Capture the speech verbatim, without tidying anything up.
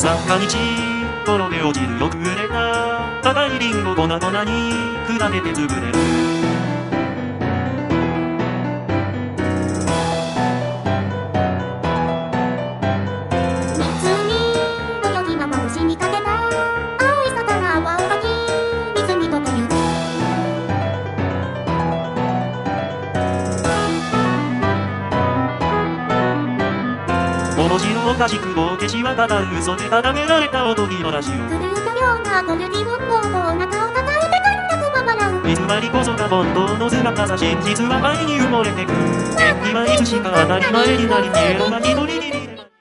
三が日転げ落ちるよく売れた高いリンゴ粉々に砕けて潰れる。面白おかしく棒消しはただ嘘で固められたおとぎのラジオ。 狂ったようなゴルリ運動のお腹を叩いてたんだくま笑う。 偽りこそが本当の姿さ、真実は愛に埋もれてく。天にはいつしか当たり前になり、ピエロが一人に